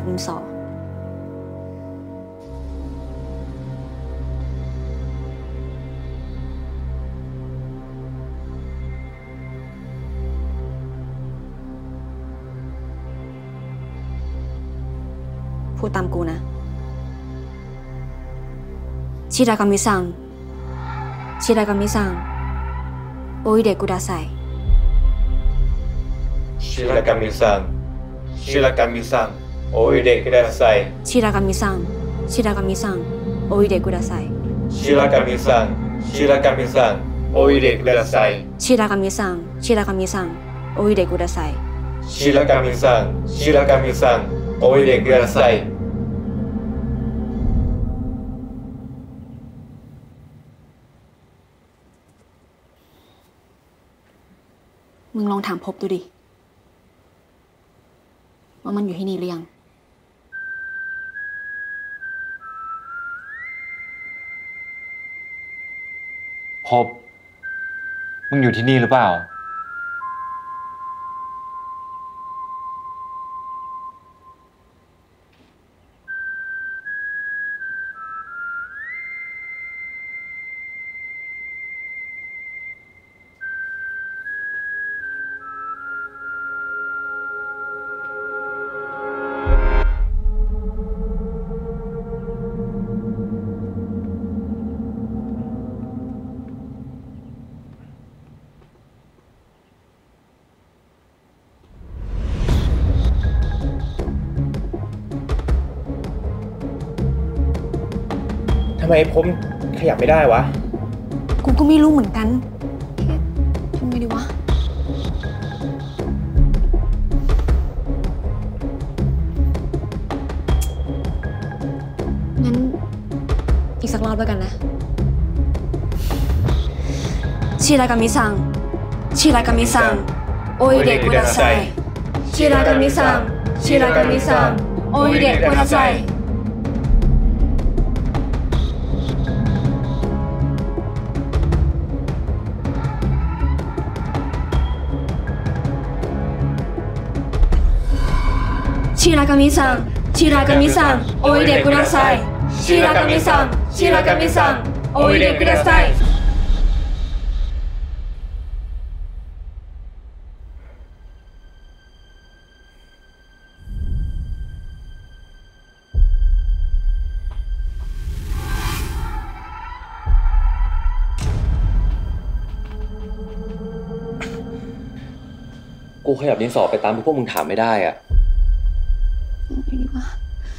ดินสอพูดตามกูนะชิรากามิซังชิรากามิซังโออิเดะกุดาไซชิรากามิซังชิรากามิซังโออิเดะกุดาไซชิรากามิซังชิรากามิซังโออิเดะกุดาไซชิรากามิซังชิรากามิซังโออิเดะกุดาไซชิรากามิซังชิรากามิซังโออิเดะกุดาไซชิรากามิซังชิรากามิซังโออิเดะกุดาไซมึงลองถามพบดูดิว่ามันอยู่ที่นี่หรือยังพบมึงอยู่ที่นี่หรือเปล่าทำไมผมขยับไม่ได้วะกูก็ไม่รู้เหมือนกันทำไงดีวะงั้นอีกสักรอบแล้วกันนะชิรากามิซังชิรากามิซังโออิเดะกุดาไซชิรากามิซังชิรากามิซังโออิเดะกุดาไซชิรากามิซังชิรากามิซังโออิเดะกุดาไซชิรากามิซังชิรากามิซังโออิเดะกุดาไซกูขยับดินสอไปตามที่พวกมึงถามไม่ได้อ่ะไงดีวะ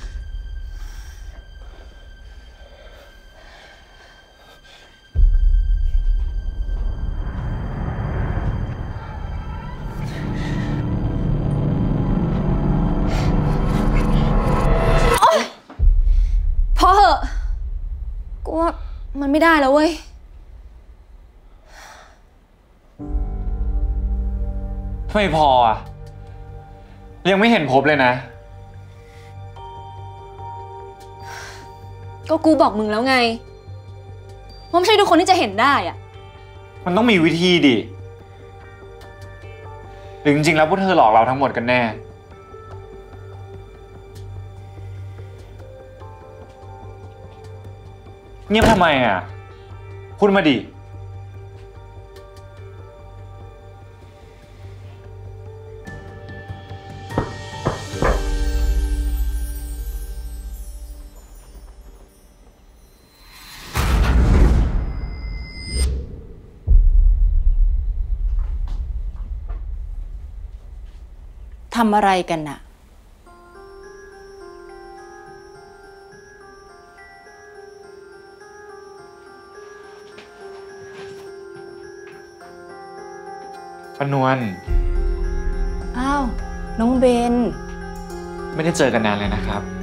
พอเหอะกูว่ามันไม่ได้แล้วเว้ยไม่พออ่ะยังไม่เห็นพบเลยนะก็กูบอกมึงแล้วไงว่าไม่ใช่ทุกคนที่จะเห็นได้อะมันต้องมีวิธีดิหรือจริงๆแล้วพวกเธอหลอกเราทั้งหมดกันแน่เงียบทำไมอ่ะพูดมาดิทำอะไรกันน่ะป้านวลอ้าวน้องเบนไม่ได้เจอกันนานเลยนะครับ